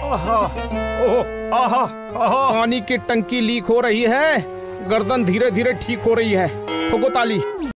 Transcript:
आहा, ओह, आहा, आहा। पानी की टंकी लीक हो रही है, गर्दन धीरे धीरे ठीक हो रही है। ठोको ताली।